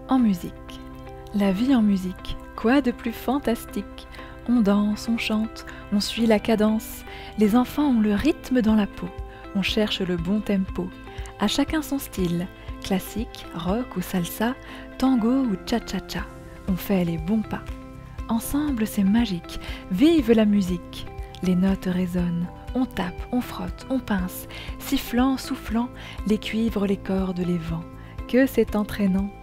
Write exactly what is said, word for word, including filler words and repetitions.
En musique. La vie en musique, quoi de plus fantastique? On danse, on chante, on suit la cadence. Les enfants ont le rythme dans la peau. On cherche le bon tempo. À chacun son style. Classique, rock ou salsa, tango ou cha-cha-cha. On fait les bons pas. Ensemble, c'est magique. Vive la musique! Les notes résonnent. On tape, on frotte, on pince. Sifflant, soufflant, les cuivres, les cordes, les vents. Que c'est entraînant!